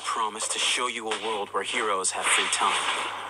promise to show you a world where heroes have free time.